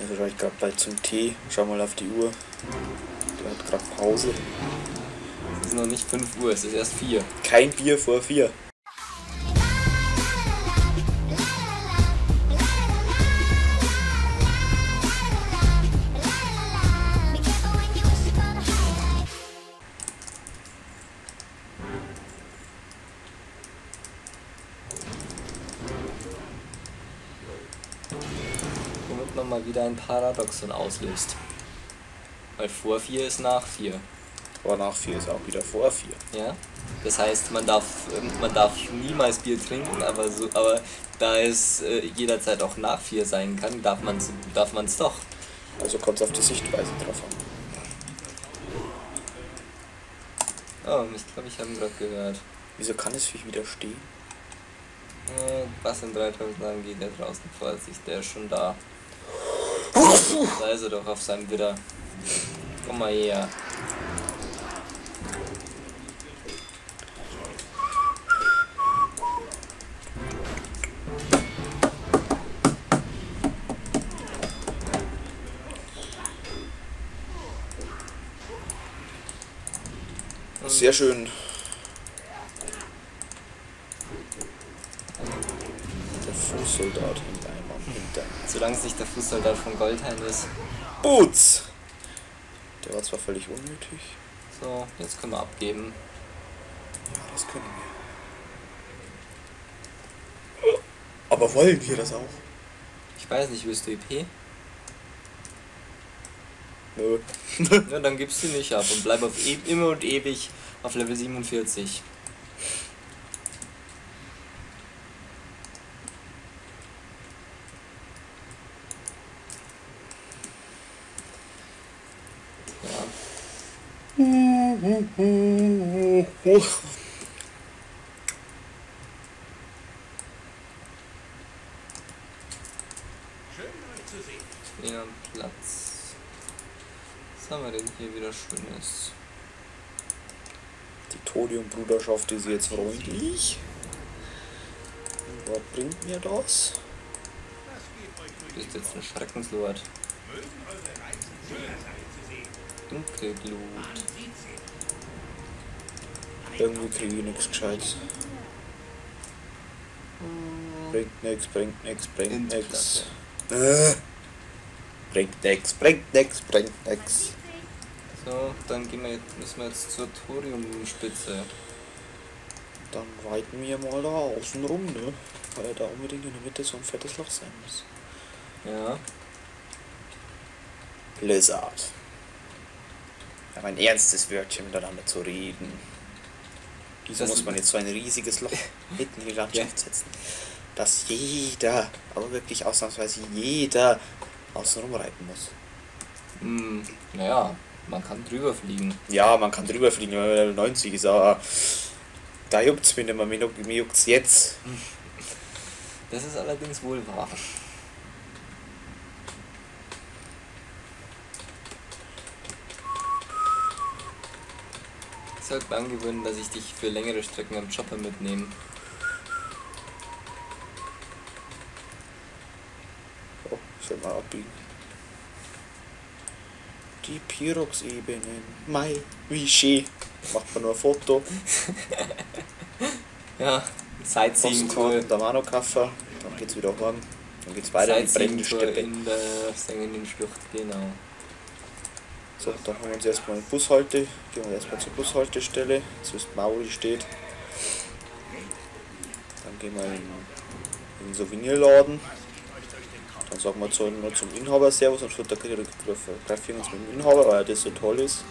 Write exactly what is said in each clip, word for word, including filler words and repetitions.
Also war ich gerade bald zum Tee. Schau mal auf die Uhr. Der hat gerade Pause. Es ist noch nicht fünf Uhr, es ist erst vier. Kein Bier vor vier. Womit man mal wieder ein Paradoxon auslöst. Weil vor vier ist nach vier. Aber nach vier ist auch wieder vor vier. Ja? Das heißt, man darf, man darf niemals Bier trinken, aber, so, aber da es äh, jederzeit auch nach vier sein kann, darf man es darf man's doch. Also kommt es auf die Sichtweise drauf an. Oh, ich glaube, ich habe ihn gerade gehört. Wieso kann es Viech wieder stehen? Äh, was in dreitausend Jahren geht der draußen vor sich, der ist schon da. Da ist er doch auf seinem Widder. Komm mal her. Sehr schön. Der Fußsoldat hängt einmal am Hintern. Solange es nicht der Fußsoldat von Goldhain ist. Boots! Der war zwar völlig unnötig. So, jetzt können wir abgeben. Ja, das können wir. Aber wollen wir das auch? Ich weiß nicht, willst du E P? Nö. Ja, dann gibst du nicht ab und bleib auf e immer und ewig auf Level siebenundvierzig. Ja. Stehen am Platz. Was haben wir denn hier wieder Schönes? Die Thorium-Bruderschaft ist jetzt freundlich. Und was bringt mir das? Du bist jetzt ein Schreckenslord. Dunkelglut. Irgendwie kriege ich nichts Gescheites. Bringt nix, bringt nix, bringt nix. Äh. Bringt nix, bringt nix, bringt nix. So, dann gehen wir jetzt, müssen wir jetzt zur Thoriumspitze. Dann weiten wir mal da außen rum, ne? Weil da unbedingt in der Mitte so ein fettes Loch sein muss. Ja. Blizzard. Wir haben ein ernstes Wörtchen miteinander zu reden. Wieso Das muss man jetzt so ein riesiges Loch mitten in die Landschaft setzen? Dass jeder, aber wirklich ausnahmsweise jeder, außen rum reiten muss. Hm, naja, man kann drüber fliegen. Ja, man kann drüber fliegen, wenn man Level neunzig ist, aber da juckt's mir nicht mehr, mir mir juckt's jetzt. Das ist allerdings wohl wahr. Ich sollte mir angewöhnen, dass ich dich für längere Strecken am Chopper mitnehme. Oh, ich soll mal abbiegen. Die Pyrox-Ebenen, Mai, wie schön. Macht man nur ein Foto. Ja, Sightseeing-Tour. Postkarten, der Mano-Kaffer, dann geht's wieder heim. Dann geht's weiter in die brennende Sightseeing-Tour Steppe. in der sengenden Schlucht, genau. So, dann haben wir uns erstmal eine Bushalte, gehen wir erstmal zur Bushaltestelle, jetzt wisst Mauri steht. Dann gehen wir in, in den Souvenirladen. Dann sagen wir zu, nur zum Inhaber Servus und fotografieren uns mit dem Inhaber, weil er das so toll ist.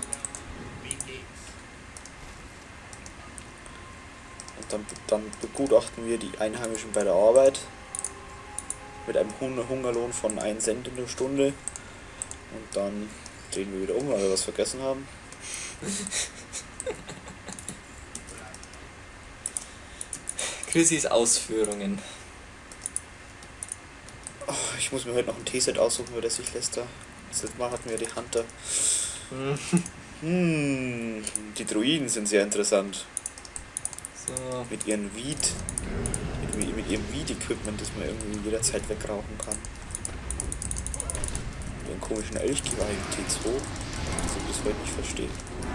Und dann, dann begutachten wir die Einheimischen bei der Arbeit mit einem Hungerlohn von einem Cent in der Stunde. Und dann drehen wir wieder um, weil wir was vergessen haben. Chrissys Ausführungen. Oh, ich muss mir heute noch ein T-Set aussuchen, weil das sich lässt da. Das letzte Mal hatten wir die Hunter. Hm, die Druiden sind sehr interessant. So. Mit ihren Weed, mit, mit ihrem Weed-Equipment, das man irgendwie jederzeit wegrauchen kann. den komischen Elchgeweih im T zwei, das ich bis heute nicht verstehe.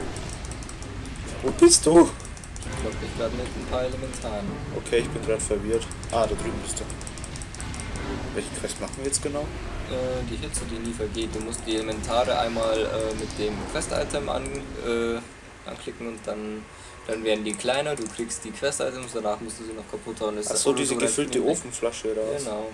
Wo bist du? Ich glaube, ich gerade mit ein paar Elementaren. Okay, ich bin gerade verwirrt. Ah, da drüben bist du. Welche Quest machen wir jetzt genau? Äh, die Hitze, die nie vergeht. Du musst die Elementare einmal äh, mit dem Quest-Item an, äh, anklicken und dann, dann werden die kleiner. Du kriegst die Quest-Items, danach musst du sie noch kaputt hauen. Achso, diese gefüllte Ofenflasche oder was? Genau.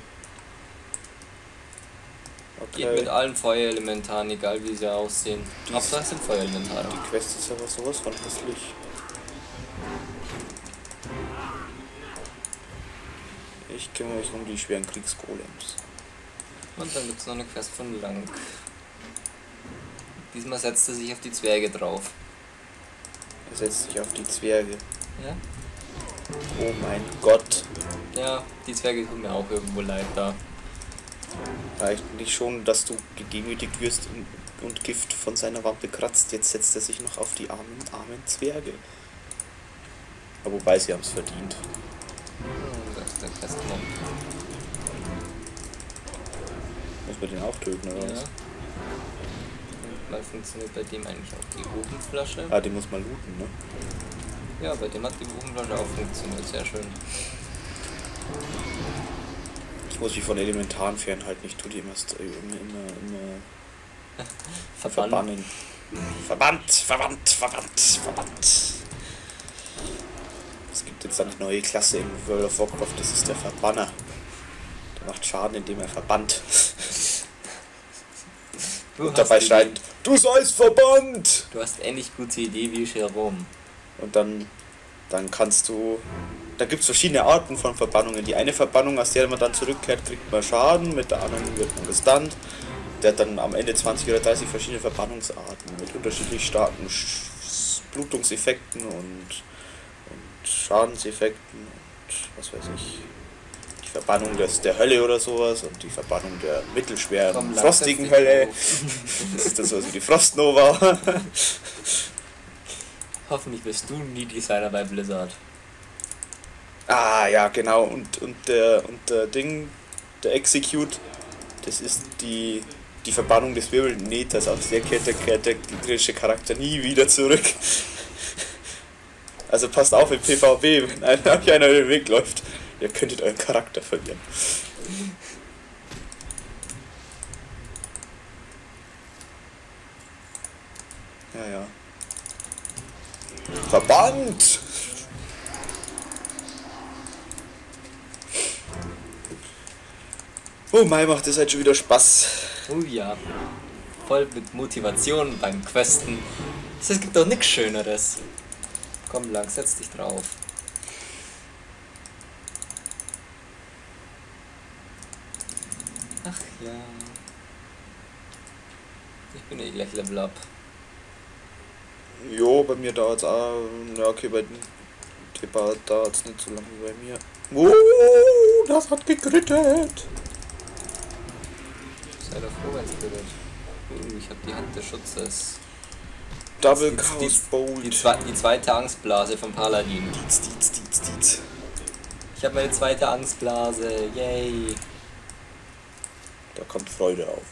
Okay. Geht mit allen Feuerelementaren, egal wie sie aussehen. Die Hauptsache es sind Feuerelementare. Die Quest ist aber sowas von hässlich. Ich kümmere mich um die schweren Kriegsgolems. Und dann gibt es noch eine Quest von Lang. Diesmal setzt er sich auf die Zwerge drauf. Er setzt sich auf die Zwerge. Ja? Oh mein Gott. Ja, die Zwerge tun mir auch irgendwo leid da. Reicht nicht schon, dass du gedemütigt wirst und, und Gift von seiner Wampe kratzt. Jetzt setzt er sich noch auf die armen, armen Zwerge. Aber wobei, sie haben es verdient. Hm, das ist der Questmob. Muss man den auch töten, oder Ja. was? Und mal funktioniert bei dem eigentlich auch die Ofenflasche. Ah, den muss man looten, ne? Ja, bei dem hat die Ofenflasche auch funktioniert. Sehr schön. Ich muss mich von Elementaren fernhalten. Ich tue die immer, immer, immer, immer Verbannen. Verbannt, verbannt, verbannt, verbannt. Es gibt jetzt eine neue Klasse in World of Warcraft, das ist der Verbanner. Der macht Schaden, indem er verbannt. Du Und dabei schreit, du seist verbannt! Du hast ähnlich gute Idee wie Jerome. Und dann, dann kannst du... Da gibt es verschiedene Arten von Verbannungen. Die eine Verbannung, aus der man dann zurückkehrt, kriegt man Schaden, mit der anderen wird man gestunt. Der hat dann am Ende zwanzig oder dreißig verschiedene Verbannungsarten mit unterschiedlich starken Sch Blutungseffekten und, und Schadenseffekten und was weiß ich. Die Verbannung des, der Hölle oder sowas und die Verbannung der mittelschweren, Komm, frostigen Hölle. Das ist das sowas wie die Frostnova. Hoffentlich wirst du nie Designer bei Blizzard. Ah ja, genau, und, und der und der Ding, der Execute, das ist die, die Verbannung des wirbelnden Neters. Auf der kehrt kehrt der gegnerische Charakter nie wieder zurück. Also passt auf im PvP, wenn einer, euch einer den Weg läuft, ihr könntet euren Charakter verlieren. Ja, ja. Verbannt! Oh mein, macht das halt schon wieder Spaß. Oh ja. Voll mit Motivation beim Questen. Es gibt doch nichts Schöneres. Komm lang, setz dich drauf. Ach ja. Ich bin eh gleich Level Up. Jo, bei mir dauert es auch. Ja, okay, bei Tipper dauert es nicht so lange wie bei mir. Oh, das hat gegrittet. Sei doch froh, wenn es gerät. Uh, ich hab die Hand des Schutzes. Double Die- Chaos die, Bolt. die, zwei, die zweite Angstblase vom Paladin. Dietz, Dietz, Dietz, Dietz. Ich habe meine zweite Angstblase. Yay. Da kommt Freude auf.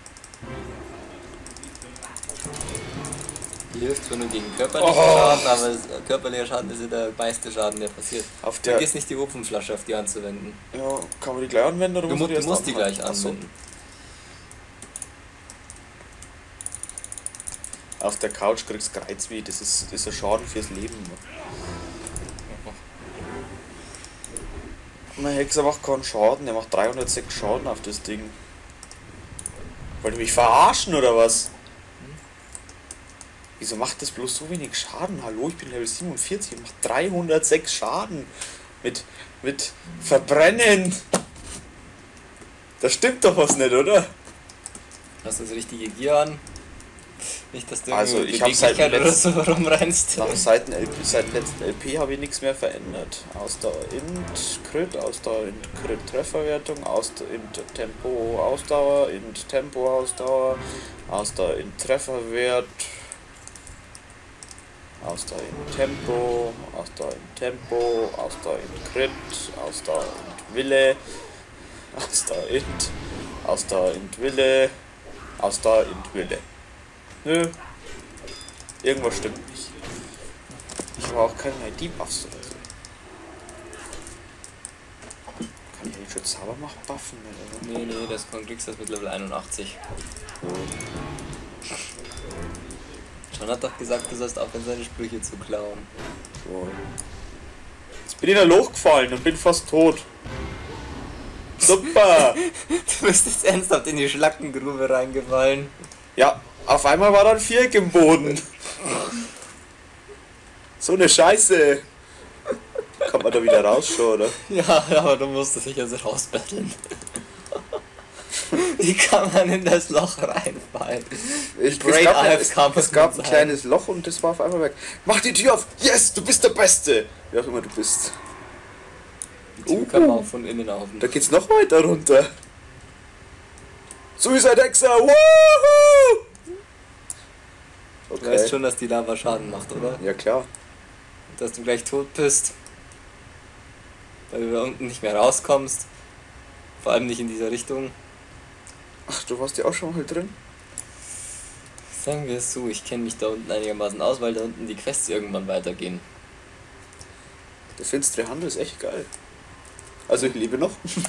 Die hilft zwar nur gegen körperlichen Oh. Schaden, aber es- körperlicher Schaden ist ja der meiste Schaden, der passiert. Auf der. Vergiss nicht, die Ofenflasche auf die anzuwenden. Ja, kann man die gleich anwenden oder Du, muss mu man die du erst musst die anhalten? gleich Ach so. anwenden. Auf der Couch kriegst du Kreuzweh, das ist, das ist ein Schaden fürs Leben. Mein Hexer macht keinen Schaden, der macht dreihundertsechs Schaden auf das Ding. Wollt ihr mich verarschen oder was? Wieso macht das bloß so wenig Schaden? Hallo, ich bin Level siebenundvierzig und macht dreihundertsechs Schaden. Mit, mit Verbrennen. Das stimmt doch was nicht, oder? Hast du so richtige Gier an? Nicht, dass du Also, irgendwo ich hab's seit Beweglichkeit oder letzten- so rumrennst. Nach seit, dem L P, seit dem letzten L P habe ich nichts mehr verändert. Ausdauer Int Crit, Ausdauer Int Crit Trefferwertung, Ausdauer Int Tempo Ausdauer, Int Tempo Ausdauer, Ausdauer Int Trefferwert, Ausdauer Int Tempo, Ausdauer Int Tempo, Ausdauer Int Crit, Ausdauer Int Wille, Ausdauer Int, Ausdauer Int Wille, Aus der Endhöhle. Nö. Irgendwas stimmt nicht. Ich habe auch keine I D-Buffs oder so. Kann ich eigentlich schon Zaubermacht buffen? Oder? Nee, nee, das kriegst du mit Level einundachtzig. Oh. John hat doch gesagt, du sollst aufhören, seine Sprüche zu klauen. Oh. Jetzt bin ich in ein Loch gefallen und bin fast tot. Super! Du bist jetzt ernsthaft in die Schlackengrube reingefallen. Ja, auf einmal war da ein Viereck im Boden. So eine Scheiße. Kommt man da wieder raus schon, oder? Ja, aber du musstest dich also rausbetteln. Wie kann man in das Loch reinfallen? Ich, Great es gab, Eyes es, kann es gab ein sein. kleines Loch und das war auf einmal weg. Mach die Tür auf! Yes, du bist der Beste! Wie auch immer du bist. Die Tür Uh. kann man auch von innen auf. Da geht's noch weiter runter. Suicide Hexer! Woohoo! Du Okay. weißt schon, dass die Lava Schaden macht, oder? Ja klar. Dass du gleich tot bist. Weil du da unten nicht mehr rauskommst. Vor allem nicht in dieser Richtung. Ach, du warst ja auch schon mal drin? Sagen wir es so, ich kenne mich da unten einigermaßen aus, weil da unten die Quests irgendwann weitergehen. Der finstere Handel ist echt geil. Also ich lebe noch.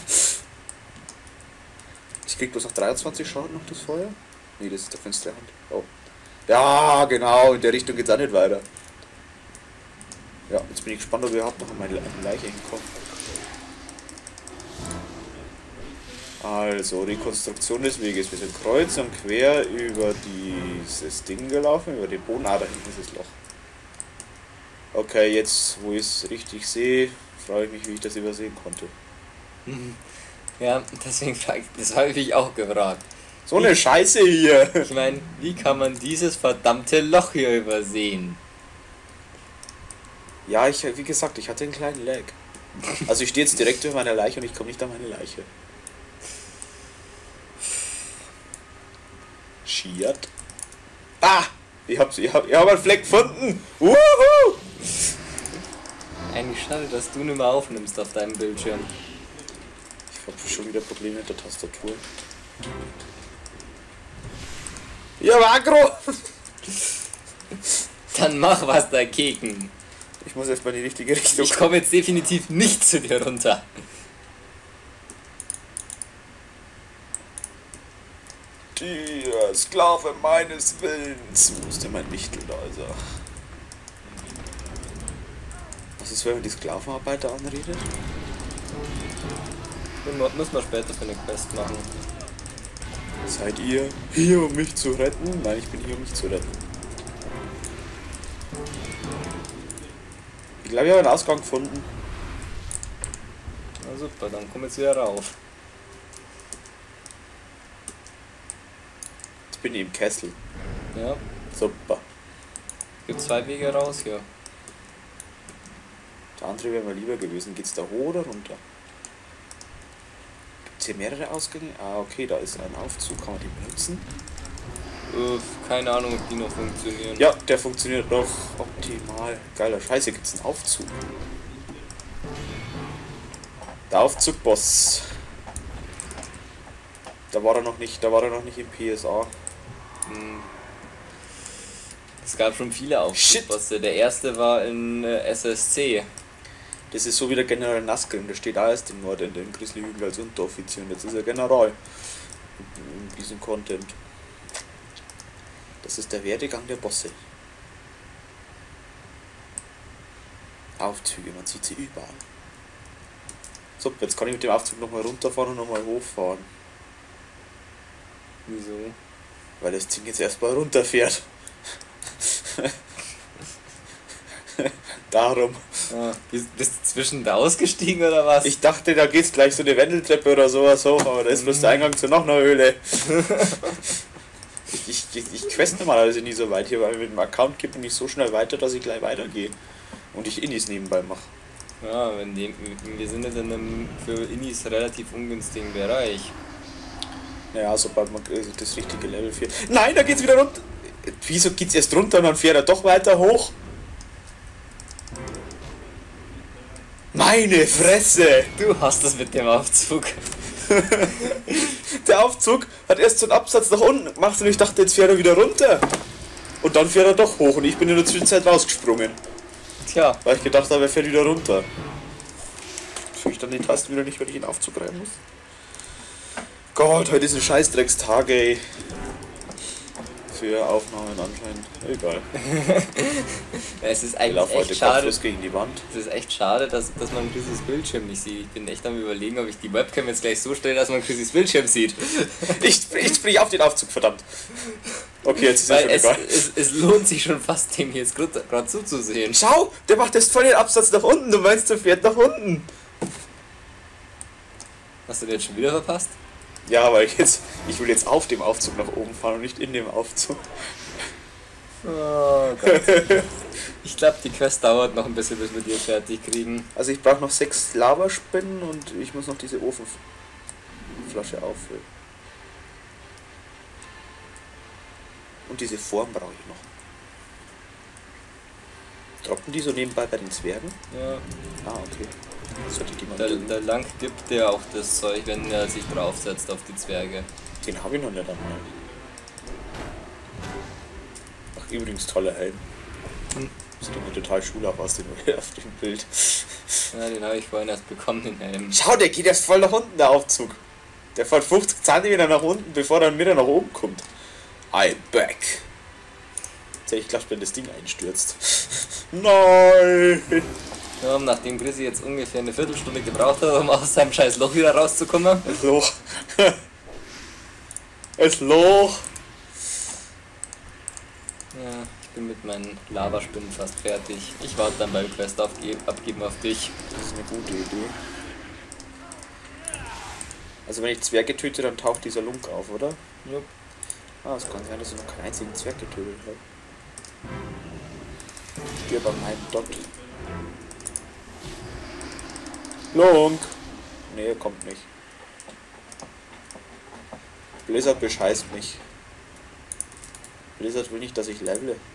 Ich krieg bloß noch dreiundzwanzig Schaden noch das Feuer. Nee, das ist der finstere Hand. Oh. Ja, genau, in der Richtung geht's auch nicht weiter. Ja, jetzt bin ich gespannt, ob wir überhaupt noch an meine Leiche hinkommen. Also, Rekonstruktion des Weges. Wir sind kreuz und quer über dieses Ding gelaufen, über den Boden. Ah, da hinten ist das Loch. Okay, jetzt, wo ich es richtig sehe, frage ich mich, wie ich das übersehen konnte. Ja, deswegen frage ich, das habe ich mich auch gefragt. So eine Scheiße hier! Ich meine, wie kann man dieses verdammte Loch hier übersehen? Ja, ich, wie gesagt, ich hatte einen kleinen Lag. Also ich stehe jetzt direkt über meiner Leiche und ich komme nicht an meine Leiche. Schiert. Ah! Ich hab, ich hab, ich hab einen Fleck gefunden! Wuhu! Eigentlich schade, dass du nicht mehr aufnimmst auf deinem Bildschirm. Ich hab schon wieder Probleme mit der Tastatur. Ja, Agro! Dann mach was dagegen. Ich muss erstmal in die richtige Richtung. Ich komme jetzt definitiv nicht zu dir runter. Der Sklave meines Willens. Wo ist denn mein Wichtel da, also? Was ist, wenn man die Sklavenarbeiter anredet? Den müssen wir später für eine Quest machen. Seid ihr hier, um mich zu retten? Nein, ich bin hier, um mich zu retten. Ich glaube, ich habe einen Ausgang gefunden. Na super, dann komm jetzt wieder rauf. Jetzt bin ich im Kessel. Ja, Super. gibt zwei Wege raus hier. Der andere wäre mir lieber gewesen. Geht's da hoch oder runter? Gibt's hier mehrere Ausgänge? Ah, okay, da ist ein Aufzug. Kann man den benutzen? Äh, keine Ahnung, ob die noch funktionieren. Ja, der funktioniert noch optimal. Geiler Scheiße, gibt's einen Aufzug. Der Aufzugboss. Da war er noch nicht, da war er noch nicht im P S A. Hm. Es gab schon viele Aufzugbosse. Der erste war in äh, S S C. Das ist so wie der General Naskrim, der steht auch erst im Norden, in Grizzlyhügel als Unteroffizier und jetzt ist er General. In, in diesem Content. Das ist der Werdegang der Bosse. Aufzüge, man sieht sie überall. So, jetzt kann ich mit dem Aufzug nochmal runterfahren und nochmal hochfahren. Wieso? Weil das Ding jetzt erstmal runterfährt. Darum. Ah, bist, bist du zwischen da ausgestiegen oder was? Ich dachte, da geht's gleich so eine Wendeltreppe oder sowas hoch, aber da ist bloß der Eingang zu noch einer Höhle. ich ich, ich, ich quest normalerweise nie so weit hier, weil mit dem Account geht man nicht so schnell weiter, dass ich gleich weitergehe. Und ich Innis nebenbei mache. Ja, wenn die, wir sind jetzt in einem für Innis relativ ungünstigen Bereich. Naja, sobald man also das richtige Level vier. Nein, da geht's wieder runter! Wieso geht's erst runter und dann fährt er doch weiter hoch? Meine Fresse! Du hast das mit dem Aufzug. Der Aufzug hat erst so einen Absatz nach unten gemacht und ich dachte, jetzt fährt er wieder runter. Und dann fährt er doch hoch und ich bin in der Zwischenzeit rausgesprungen. Tja. Weil ich gedacht habe, er fährt wieder runter. Fühle ich dann die Tasten wieder nicht, wenn ich in den Aufzug rein muss. Gott, heute ist ein Scheißdreckstag, ey. Für Aufnahmen anscheinend. Egal. Es ist Ich eigentlich laufe heute echt schade. kopflos gegen die Wand. Es ist echt schade, dass, dass man Chrissys Bildschirm nicht sieht. Ich bin echt am Überlegen, ob ich die Webcam jetzt gleich so stelle, dass man Chrissys Bildschirm sieht. Ich, ich sprich auf den Aufzug, verdammt. Okay, jetzt ist es Weil schon es, egal. es, es lohnt sich schon fast, dem jetzt gerade zuzusehen. Schau, der macht jetzt voll den Absatz nach unten. Du meinst, der fährt nach unten. Hast du den jetzt schon wieder verpasst? Ja, weil ich jetzt, ich will jetzt auf dem Aufzug nach oben fahren und nicht in dem Aufzug. Oh Gott. Ich glaube, die Quest dauert noch ein bisschen, bis wir die fertig kriegen. Also ich brauche noch sechs Lavaspinnen und ich muss noch diese Ofenflasche auffüllen. Und diese Form brauche ich noch. Droppen die so nebenbei bei den Zwergen? Ja. Ah, okay. Sollte die mal Der, drin. der Lang gibt dir auch das Zeug, wenn er sich draufsetzt auf die Zwerge. Den habe ich noch nicht einmal. Ach, übrigens toller Helm. Hm. Sieht immer total schulhaft aus dem, auf dem Bild. Ja, den habe ich vorhin erst bekommen, den Helm. Schau, der geht erst voll nach unten, der Aufzug. Der fährt fünfzig Zentimeter nach unten, bevor er dann wieder nach oben kommt. I'm back. Jetzt hätte ich gedacht, wenn das Ding einstürzt. Nein! Ja, nachdem Chrissy jetzt ungefähr eine Viertelstunde gebraucht hat, um aus seinem scheiß Loch wieder rauszukommen. Das Loch. Das Loch. Ja, ich bin mit meinen Lavaspinnen fast fertig. Ich warte dann beim Quest abgeben, abgeben auf dich. Das ist eine gute Idee. Also wenn ich Zwerge töte, dann taucht dieser Lunk auf, oder? Ja. Ah, es kann sein, dass ich noch keinen einzigen Zwerg getötet habe. Ich stirb an einem Dot. Lunk! Nee, er kommt nicht. Blizzard bescheißt mich. Blizzard will nicht, dass ich levele.